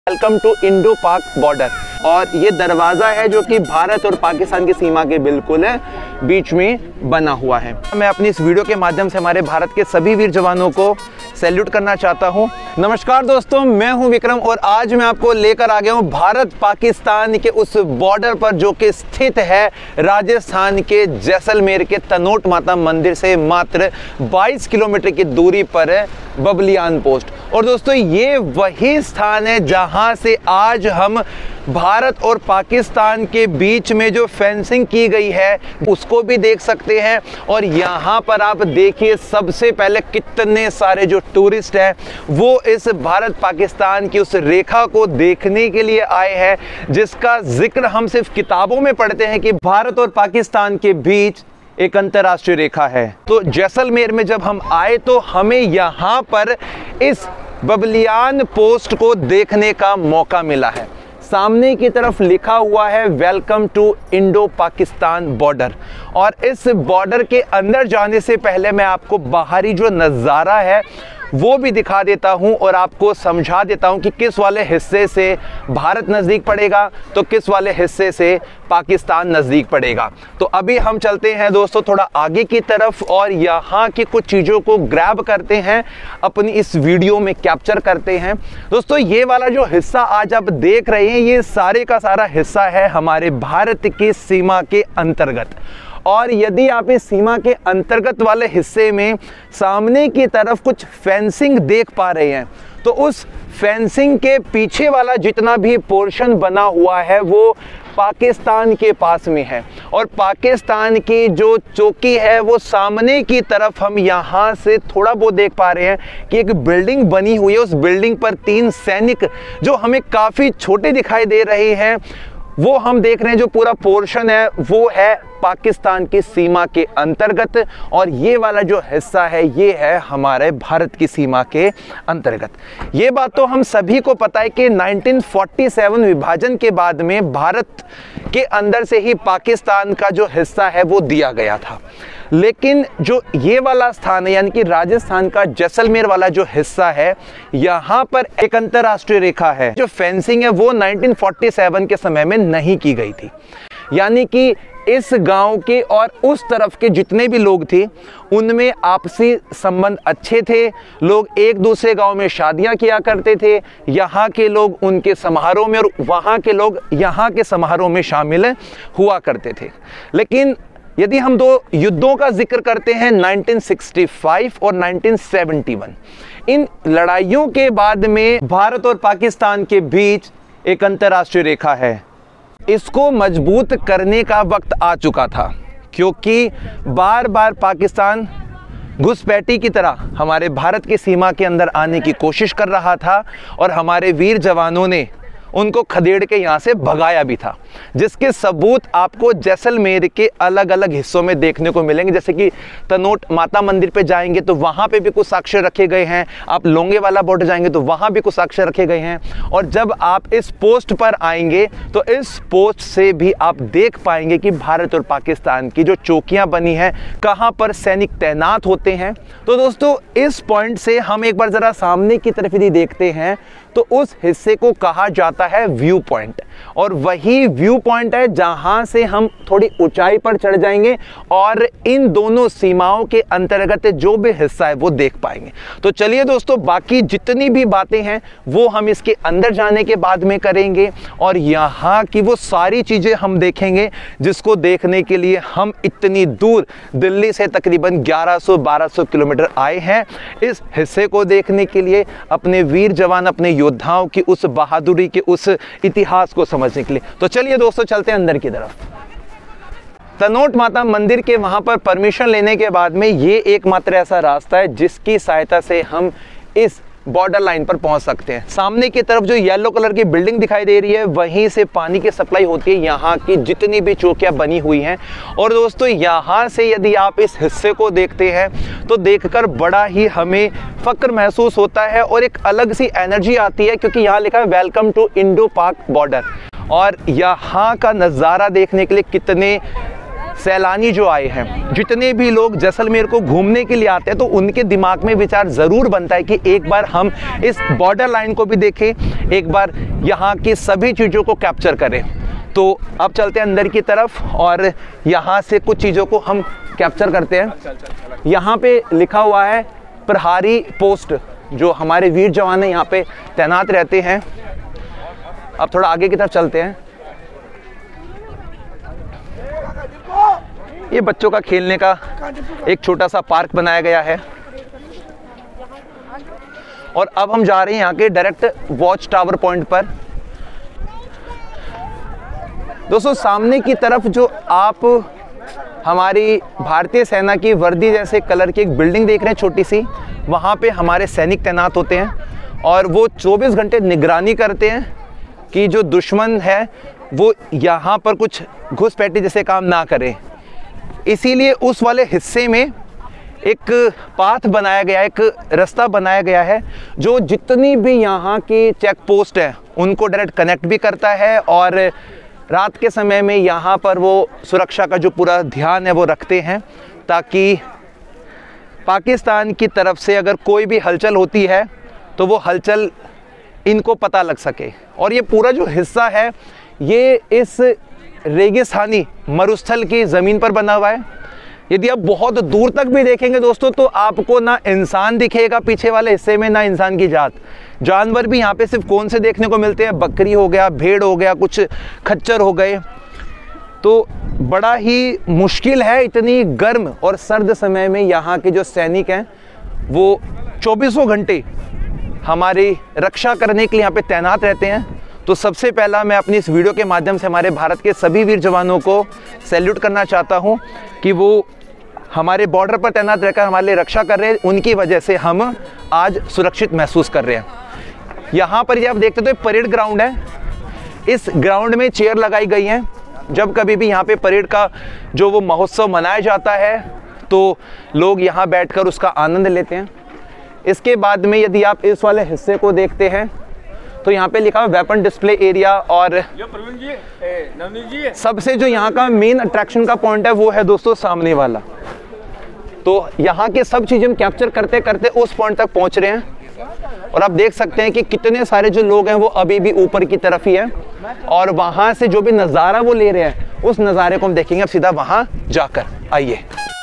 Welcome to Indo Pak border. और ये दरवाज़ा है जो कि भारत और पाकिस्तान की सीमा के बिल्कुल बीच में बना हुआ है। मैं अपनी इस वीडियो के माध्यम से हमारे भारत के सभी वीर जवानों को सैल्यूट करना चाहता हूं। नमस्कार दोस्तों, मैं हूं विक्रम और आज मैं आपको लेकर आ गया हूं भारत पाकिस्तान के उस बॉर्डर पर जो कि स्थित है राजस्थान के जैसलमेर के तनोट माता मंदिर से मात्र 22 किलोमीटर की दूरी पर है बबलियान पोस्ट। और दोस्तों ये वही स्थान है जहां से आज हम भारत और पाकिस्तान के बीच में जो फेंसिंग की गई है उसको भी देख सकते हैं। और यहाँ पर आप देखिए सबसे पहले कितने सारे जो टूरिस्ट हैं वो इस भारत पाकिस्तान की उस रेखा को देखने के लिए आए हैं जिसका जिक्र हम सिर्फ किताबों में पढ़ते हैं कि भारत और पाकिस्तान के बीच एक अंतर्राष्ट्रीय रेखा है। तो जैसलमेर में जब हम आए तो हमें यहाँ पर इस बबलियान पोस्ट को देखने का मौका मिला है। सामने की तरफ लिखा हुआ है welcome to Indo Pakistan border. और इस बॉर्डर के अंदर जाने से पहले मैं आपको बाहरी जो नज़ारा है वो भी दिखा देता हूं और आपको समझा देता हूं कि किस वाले हिस्से से भारत नज़दीक पड़ेगा तो किस वाले हिस्से से पाकिस्तान नज़दीक पड़ेगा। तो अभी हम चलते हैं दोस्तों थोड़ा आगे की तरफ और यहाँ की कुछ चीज़ों को ग्रैब करते हैं, अपनी इस वीडियो में कैप्चर करते हैं। दोस्तों ये वाला जो हिस्सा आज आप देख रहे हैं ये सारे का सारा हिस्सा है हमारे भारत की सीमा के अंतर्गत। और यदि आप इस सीमा के अंतर्गत वाले हिस्से में सामने की तरफ कुछ फेंसिंग देख पा रहे हैं तो उस फेंसिंग के पीछे वाला जितना भी पोर्शन बना हुआ है वो पाकिस्तान के पास में है। और पाकिस्तान की जो चौकी है वो सामने की तरफ हम यहाँ से थोड़ा बहुत देख पा रहे हैं कि एक बिल्डिंग बनी हुई है। उस बिल्डिंग पर 3 सैनिक जो हमें काफ़ी छोटे दिखाई दे रहे हैं वो हम देख रहे हैं। जो पूरा पोर्शन है वो है पाकिस्तान की सीमा के अंतर्गत और ये वाला जो हिस्सा है ये है हमारे भारत की सीमा के अंतर्गत। ये बात तो हम सभी को पता है कि 1947 विभाजन के बाद में भारत के अंदर से ही पाकिस्तान का जो हिस्सा है वो दिया गया था। लेकिन जो ये वाला स्थान है यानी कि राजस्थान का जैसलमेर वाला जो हिस्सा है यहाँ पर एक अंतर्राष्ट्रीय रेखा है। जो फेंसिंग है वो 1947 के समय में नहीं की गई थी। यानी कि इस गांव के और उस तरफ के जितने भी लोग थे उनमें आपसी संबंध अच्छे थे। लोग एक दूसरे गांव में शादियां किया करते थे। यहाँ के लोग उनके समारोह में और वहाँ के लोग यहाँ के समारोह में शामिल हुआ करते थे। लेकिन यदि हम 2 युद्धों का जिक्र करते हैं 1965 और 1971, इन लड़ाइयों के बाद में भारत और पाकिस्तान के बीच एक अंतर्राष्ट्रीय रेखा है। इसको मजबूत करने का वक्त आ चुका था क्योंकि बार बार पाकिस्तान घुसपैठी की तरह हमारे भारत की सीमा के अंदर आने की कोशिश कर रहा था और हमारे वीर जवानों ने उनको खदेड़ के यहाँ से भगाया भी था, जिसके सबूत आपको जैसलमेर के अलग अलग हिस्सों में देखने को मिलेंगे। जैसे कि तनोट माता मंदिर पे जाएंगे तो वहाँ पे भी कुछ साक्ष्य रखे गए हैं। आप लोंगे वाला बॉर्डर जाएंगे तो वहाँ भी कुछ साक्ष्य रखे गए हैं। और जब आप इस पोस्ट पर आएंगे तो इस पोस्ट से भी आप देख पाएंगे कि भारत और पाकिस्तान की जो चौकियाँ बनी हैं कहाँ पर सैनिक तैनात होते हैं। तो दोस्तों इस पॉइंट से हम एक बार ज़रा सामने की तरफ यदि देखते हैं तो उस हिस्से को कहा जाता है व्यू पॉइंट। और वही व्यू पॉइंट है जहां से हम थोड़ी ऊंचाई पर चढ़ जाएंगे और इन दोनों सीमाओं के अंतर्गत जो भी हिस्सा है वो देख पाएंगे। तो चलिए दोस्तों बाकी जितनी भी बातें हैं वो हम इसके अंदर जाने के बाद में करेंगे और यहाँ की वो सारी चीज़ें हम देखेंगे जिसको देखने के लिए हम इतनी दूर दिल्ली से तकरीबन 1100-1200 किलोमीटर आए हैं इस हिस्से को देखने के लिए, अपने वीर जवान अपने योद्धाओं की उस बहादुरी के उस इतिहास को समझने के लिए। तो चलिए दोस्तों चलते हैं अंदर की तरफ। तनोट माता मंदिर के वहां पर परमिशन लेने के बाद में ये एकमात्र ऐसा रास्ता है जिसकी सहायता से हम इस बॉर्डर लाइन पर पहुंच सकते हैं। सामने की तरफ जो येलो कलर की बिल्डिंग दिखाई दे रही है वहीं से पानी की सप्लाई होती है यहाँ की जितनी भी चौकियाँ बनी हुई हैं। और दोस्तों यहाँ से यदि आप इस हिस्से को देखते हैं तो देखकर बड़ा ही हमें फक्र महसूस होता है और एक अलग सी एनर्जी आती है क्योंकि यहाँ लिखा है welcome to Indo Pak border. और यहाँ का नज़ारा देखने के लिए कितने सैलानी जो आए हैं, जितने भी लोग जैसलमेर को घूमने के लिए आते हैं, तो उनके दिमाग में विचार ज़रूर बनता है कि एक बार हम इस बॉर्डर लाइन को भी देखें, एक बार यहाँ की सभी चीज़ों को कैप्चर करें। तो अब चलते हैं अंदर की तरफ और यहाँ से कुछ चीज़ों को हम कैप्चर करते हैं। यहाँ पे लिखा हुआ है प्रहरी पोस्ट, जो हमारे वीर जवान यहाँ पे तैनात रहते हैं। अब थोड़ा आगे की तरफ चलते हैं। ये बच्चों का खेलने का एक छोटा सा पार्क बनाया गया है। और अब हम जा रहे हैं यहाँ के डायरेक्ट वॉच टावर पॉइंट पर। दोस्तों, सामने की तरफ जो आप हमारी भारतीय सेना की वर्दी जैसे कलर की एक बिल्डिंग देख रहे हैं छोटी सी, वहाँ पे हमारे सैनिक तैनात होते हैं और वो 24 घंटे निगरानी करते हैं कि जो दुश्मन है वो यहाँ पर कुछ घुसपैठी जैसे काम ना करे। इसीलिए उस वाले हिस्से में एक पाथ बनाया गया, एक रास्ता बनाया गया है जो जितनी भी यहाँ की चेक पोस्ट है उनको डायरेक्ट कनेक्ट भी करता है। और रात के समय में यहाँ पर वो सुरक्षा का जो पूरा ध्यान है वो रखते हैं, ताकि पाकिस्तान की तरफ से अगर कोई भी हलचल होती है तो वो हलचल इनको पता लग सके। और ये पूरा जो हिस्सा है ये इस रेगिस्तानी मरुस्थल की ज़मीन पर बना हुआ है। यदि आप बहुत दूर तक भी देखेंगे दोस्तों, तो आपको ना इंसान दिखेगा पीछे वाले हिस्से में, ना इंसान की जात। जानवर भी यहाँ पे सिर्फ कौन से देखने को मिलते हैं, बकरी हो गया, भेड़ हो गया, कुछ खच्चर हो गए। तो बड़ा ही मुश्किल है इतनी गर्म और सर्द समय में यहाँ के जो सैनिक हैं वो 24 घंटे हमारी रक्षा करने के लिए यहाँ पे तैनात रहते हैं। तो सबसे पहला मैं अपनी इस वीडियो के माध्यम से हमारे भारत के सभी वीर जवानों को सैल्यूट करना चाहता हूँ कि वो हमारे बॉर्डर पर तैनात रहकर हमारे लिए रक्षा कर रहे हैं। उनकी वजह से हम आज सुरक्षित महसूस कर रहे हैं। यहाँ पर ये आप देखते तो परेड ग्राउंड है। इस ग्राउंड में चेयर लगाई गई हैं। जब कभी भी यहाँ पे परेड का जो वो महोत्सव मनाया जाता है तो लोग यहाँ बैठकर उसका आनंद लेते हैं। इसके बाद में यदि आप इस वाले हिस्से को देखते हैं तो यहाँ पे लिखा है वेपन डिस्प्ले एरिया। और सबसे जो यहाँ का मेन अट्रैक्शन का पॉइंट है वो है दोस्तों सामने वाला। तो यहाँ के सब चीज़ें हम कैप्चर करते करते उस पॉइंट तक पहुँच रहे हैं। और आप देख सकते हैं कि कितने सारे जो लोग हैं वो अभी भी ऊपर की तरफ ही हैं और वहाँ से जो भी नज़ारा वो ले रहे हैं उस नज़ारे को हम देखेंगे अब सीधा वहाँ जाकर। आइए।